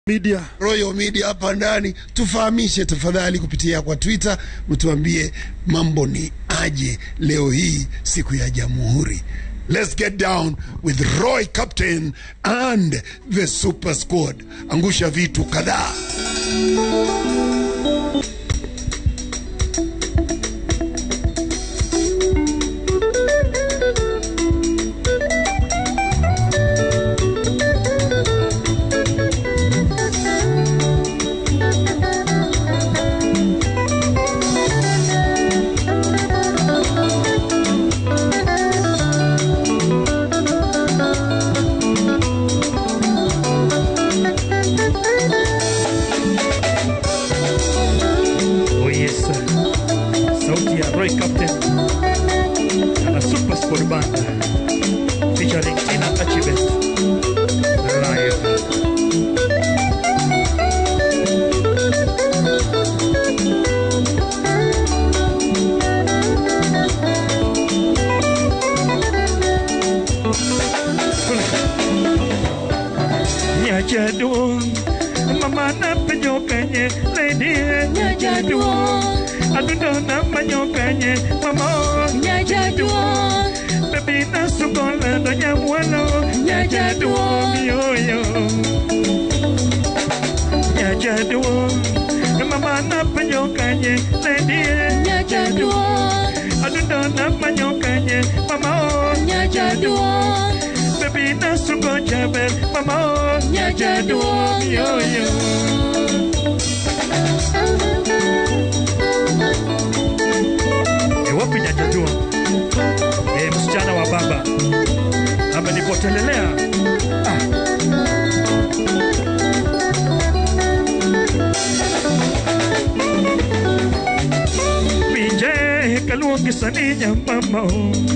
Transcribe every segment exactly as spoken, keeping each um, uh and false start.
Media. Royal Media hapa ndani, tufahamishe tafadhali kupitia kwa Twitter, mtuambie mambo ni aje leo hii siku ya Jamhuri. Let's get down with Roy Captain and the Super Squad. Angusha vitu kadhaa. Roy Captain and a Super Squad band featuring Tina Achibest live. Nyajadu mama na penyokanye lady nyajadu aduna manyokanye mama nyajadu baby na sukola do nyamwalo nyajadu yoyo nyajadu mama na penyokanye lady nyajadu aduna manyokanye mama nyajadu baby na sukola mama nyajadu yoyo. Wapi nyajadua eh, msichana wa baba amenipotelelea. ah. Pinje kaluongi saninya mama,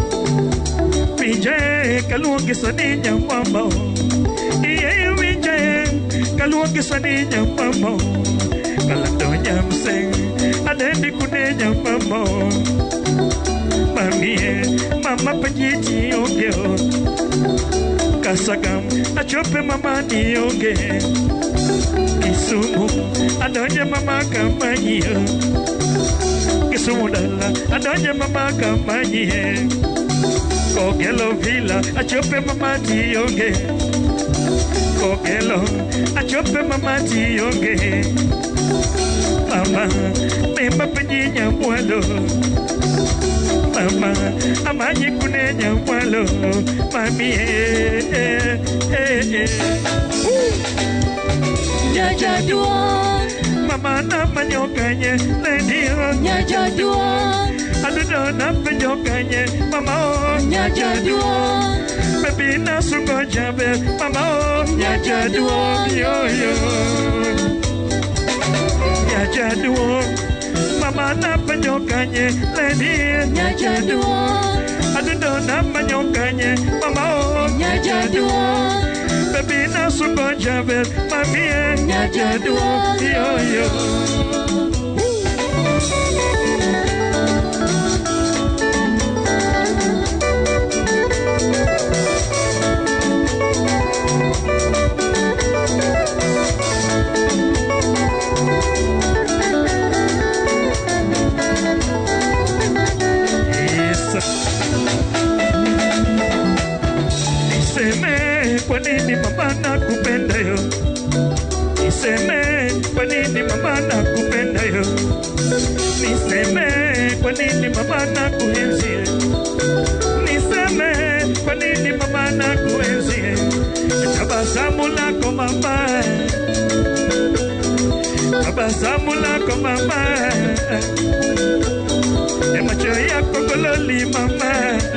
pinje kaluongi saninya mama, iye pinje kaluongi saninya mama, kalandonya mseng adendi kunenya mama. Mami, mama penjiti ongeo Kasagam, achope mama ni onge Kisumu, adonye mama kamanyio Kisumu dala, adonye mama kamanyie Kogelo vila, achope mama ti onge Kogelo, achope mama ti onge Mama, mema penjinya mwalo Mama, amanye kunenya mwalo Mami, eh, eh, eh, eh. Nyajadua Mama na manyokanye Lendio Nyajadua Adudo na penyokanye Mama Nyajadua Baby na sungo jabe Mama Nyajadua Yoyo Nyajadua Mama na penyokanye lady nyajadua adudo na manyokanye mama nyajadua baby na sungo jabe mami nyajadua yoyo. Niseme kwa nini mama nakupenda yo, niseme kwa nini mama nakupenda yo, niseme kwa nini mama nakuenzi, niseme kwa nini mama nakuenzi, tabasamu lako mama, tabasamu lako mama, macho yako gololi mama,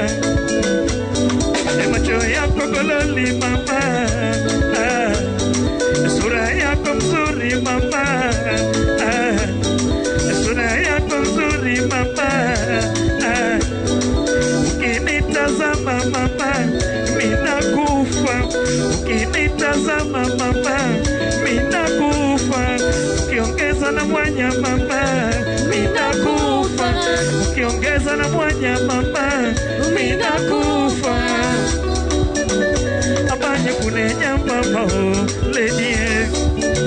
macho yako gololi mama, ah, sura yako mzuri mama, ah, sura yako mzuri mama, ah, ukinitazama mama mina kufa, ukinitazama mama mina kufa, ukiongeza na mwanya mama mina kufa, ukiongeza na mwanya mama mina kufa. Abanye kunenya mama lady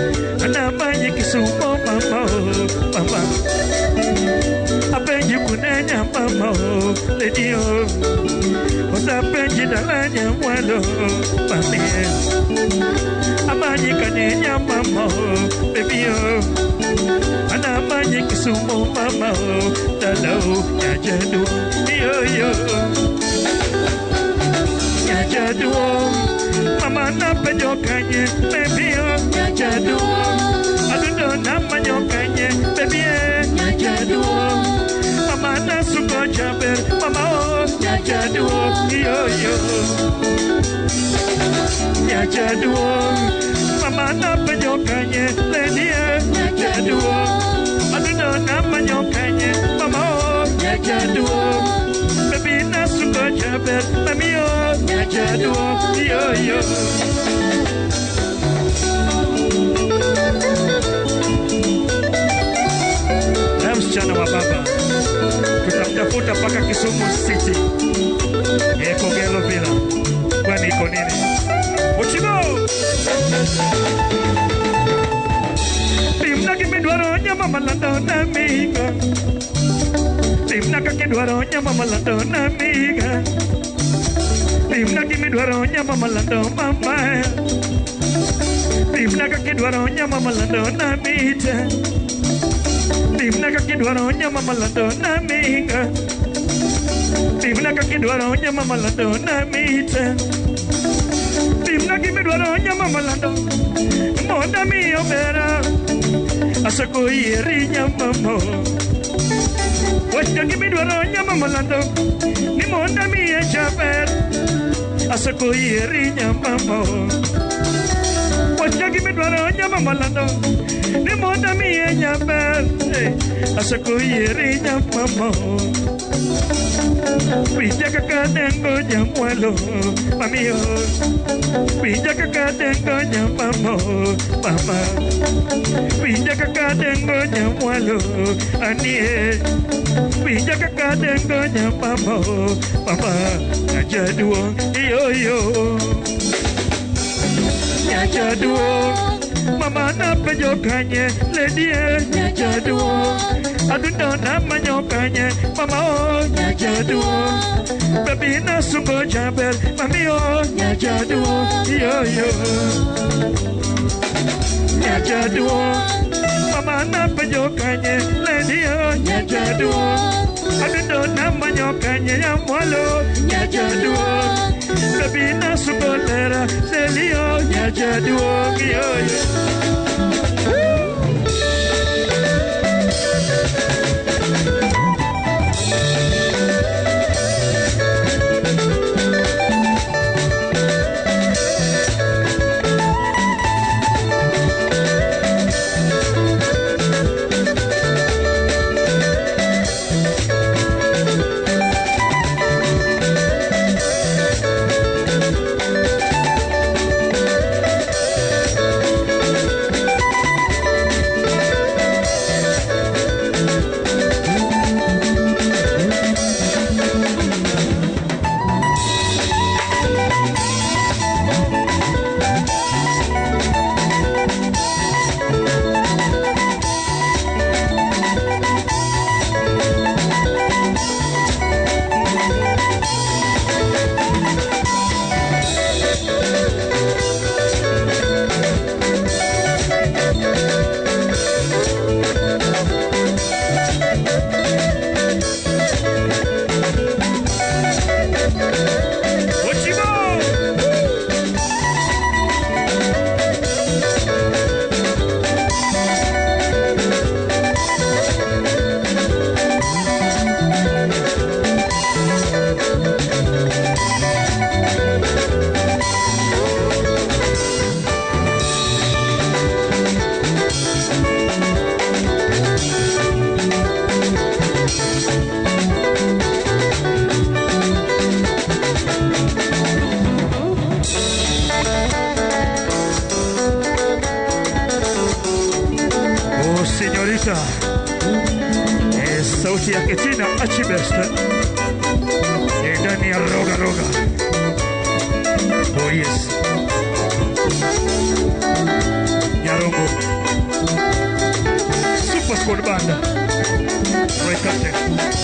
Kisumo mama oh mama apenji kunenya mama oh lady oh osa apenji dalanya mwalo mami amanyi kanenya mama oh baby oh ana amanyi Kisumo mama oh dala oh nyajadu yo yo nyajadu mama na penjo kanye baby oh nyajadu adundo na manyo kanye baby nyajadu mama na suko jaber mama oh nyajadu yo yo nyajadu mama na penjo kanye lady nyajadu adundo na manyo kanye mama oh nyajadu baby na suko jaber mami oh nyajadu yo yo msichana wa baba tutamtafuta paka Kisumu City eko gelo bila kwani iko nini Uchibo Timna kimidwaro nyama malando na miga Timna kakidwaro nyama malando na miga Timna kimidwaro nyama malando mama Timna kakidwaro nyama malando na mita Timna kakidwaro nyama malando na minga Timna kakidwaro nyama malando na mita Timna kimidwaro nyama malando Monda mi obera Asako yeri nyama mo Wajda kimidwaro nyama malando Ni monda mi echaper Asako yeri nyama mo Wajda kimidwaro nyama malando Ni monda mi echaper Asako yeri nyama mo Pija kakadengo nyamwalo mami yo Pija kakadengo nyamamo mama Pija kakadengo nyamwalo anie Pija kakadengo nyamamo mama Nyajaduo yo yo Nyajaduo mama na pejo kanye lady Nyajaduo adundo na manyo kanye mama oh Nyajaduo baby na sungo jaber mami oh Nyajaduo yo yo Nyajaduo mama na pejo kanye lady oh Nyajaduo adundo na manyo kanye ya mwalo Nyajaduo baby na sungo lera lady oh Nyajaduo yo yo señorita es sauti yake Tina Achibeste ndani ya roga roga. Oh yes, Nyarongo Good band. Roy Captain.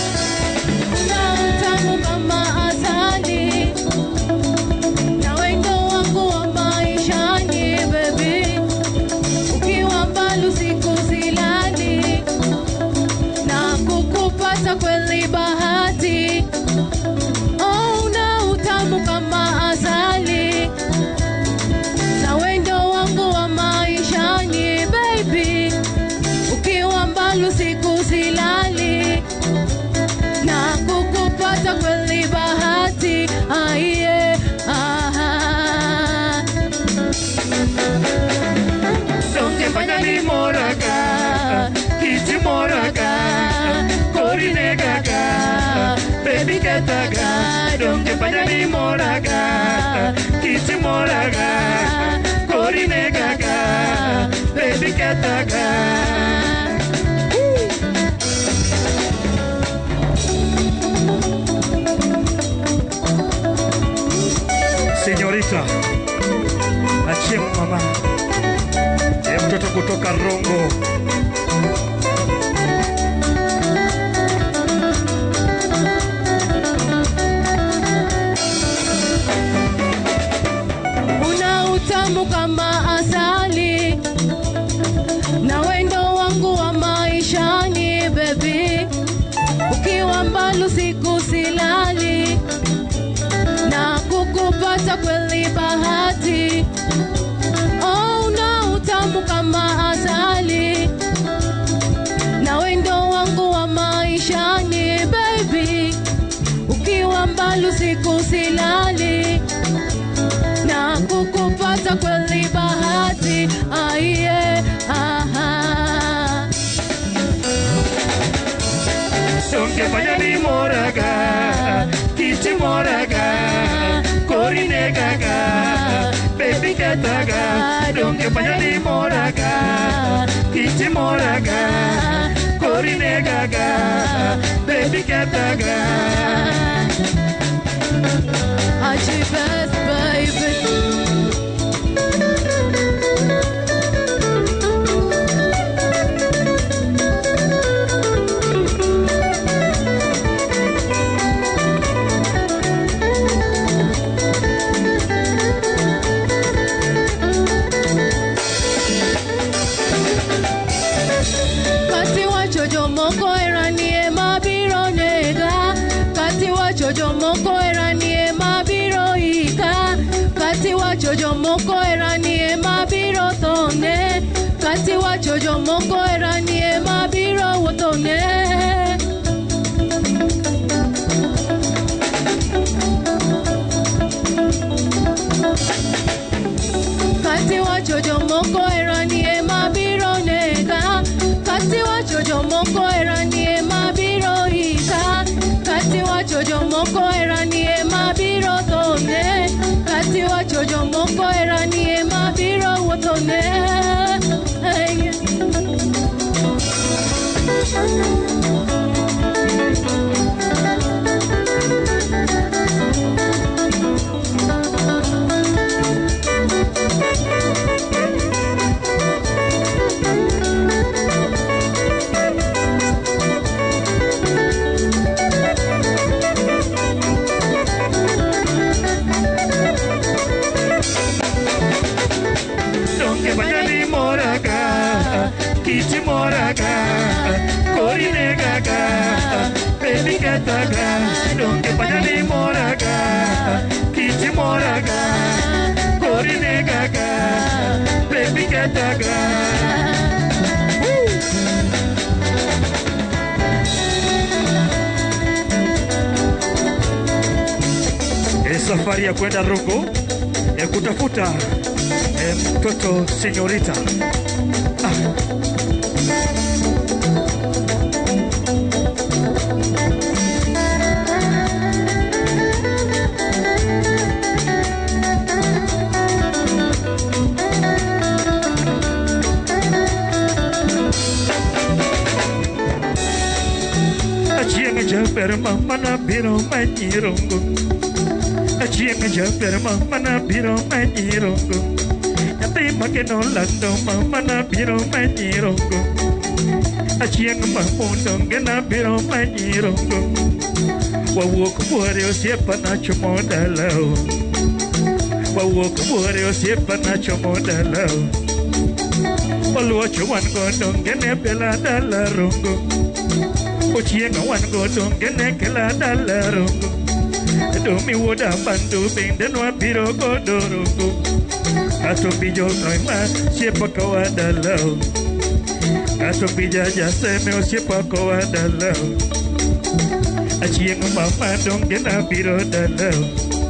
Tamu kama asali, na wendo wangu wa maishani baby, ukiwa mbali usiku silali, na kukupata kweli bahati. Oh, na utamu kama asali, na wendo wangu wa maishani baby, ukiwa mbali usiku silali, na kukupata kweli bahati. Aiye, aha. Donge banyani moraga, kiti moraga, korine gaga, baby ketaga. Donge banyani moraga, kiti moraga, korine gaga, baby ketaga. Señorita, achie mama, e mtoto kutoka Rongo. Una utamu kama asali, na wendo wangu wa maishani baby, ukiwa mbali usiku silali, na kukupata kweli bahati. Oh, na utamu kama asali, na wendo wangu wa maishani baby, ukiwa mbali usiku silali, na kukupata kweli bahati. Aiye, aha. Donge banyani moraga, kiti moraga, korine gaga, baby ketaga. Donge banyani moraga, kiti moraga, korine gaga, baby ketaga. Achi best baby. Kati wacho jomoko eranie mabiro nega, kati wacho jomoko eranie mabiro ika, kati wacho jomoko eranie mabiro tone, kati wacho jomoko eranie mabiro wotone. Kati wacho jomoko eranie mabiro nega, kati wacho jomoko eranie mabiro ika, kati wacho jomoko eranie mabiro tone, kati wacho jomoko eranie mabiro wotone. Hey. Donge banyani moraga, kiti moraga, korine gaga, baby ketaga. Donge banyani moraga, kiti moraga, korine gaga, baby ketaga. E safari ya kwenda Rongo ya kutafuta e mtoto Señorita. Ah. Achieng japer mama na biro manyirongo, achieng japer mama na biro manyirongo, nyathi makeno lando mama na biro manyirongo, Achieng mamundo ngena biro manyirongo Wawuok buore osiepa na chomo dalao Wawuok buore osiepa na chomo dalao Waluocho wan godo ngene bela dala rongo Ochieng wan godo ngene kela dala rongo Domi woda bandu bende nwa biro godo rongo Ato bijo noima siepa kawa dalao Ato bija jaseme osiepa kawa dalao Achieng mama donge na biro dalao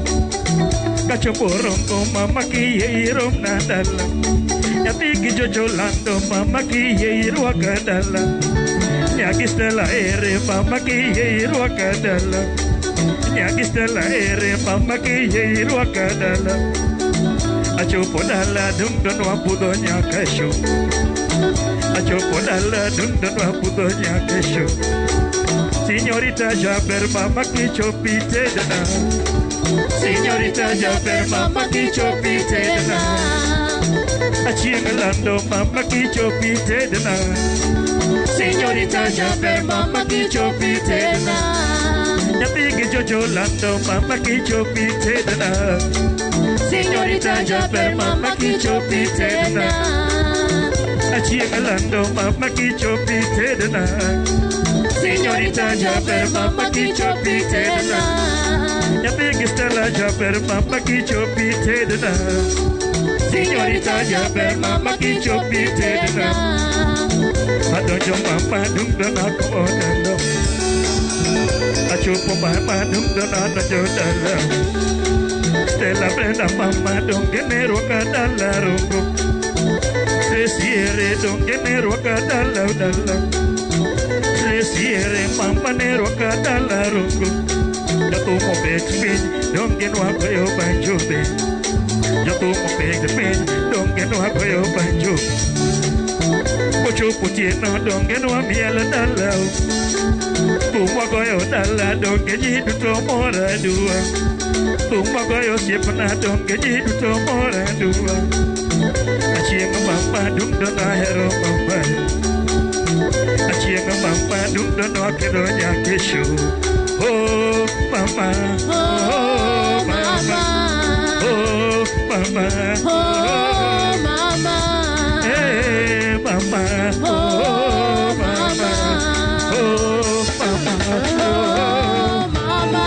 Kacho borongo mama kiye irom na dala Nyati ki jojo lando mama kiye irwa kadala Nyaki stella ere mama kiye irwa kadala Nyaki stella ere mama kiye irwa kadala Acho podala dundon wapudo nyakasho Acho podala dundon wapudo nyakasho Signorita Jaber mama ki chopite dana Signorita Jaber mama ki chopite dana Achieng lando mama ki chopite dana Signorita Jaber mama ki chopite dana Nyati ki jojo lando mama ki chopite dana Signorita Jaber mama ki chopite dana Achieng lando mama ki chopite dana Signorita Jaber mama ki chopite dana Nyati Stella Jaber mama ki chopite dana Signorita Jaber mama ki chopite dana Adojo mama dung dana ko dana Achupo mama dung dana dojo dana Stella Brenda mama dung genero kadala rungu Sesiere dung genero kadala dala Siere mama nero kadala rungu Yato mo beg spin Don't get no akoyo banjo be Yato mo beg spin Don't get no akoyo banjo Pocho putieno Don't get no amiela dala Tumwa koyo dala Don't get jidu to mora dua Tumwa koyo siepana Don't get jidu to mora dua Achieng mama Dung dona hero mama Achieng mama dung dono kero nyakesho Oh mama Oh mama Oh mama Oh mama Eh mama Oh mama Oh mama Oh mama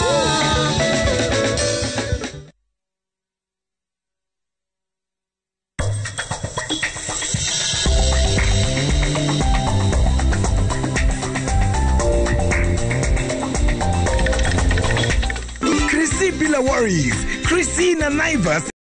Chrissy Bila worries. Chrissy na Naivas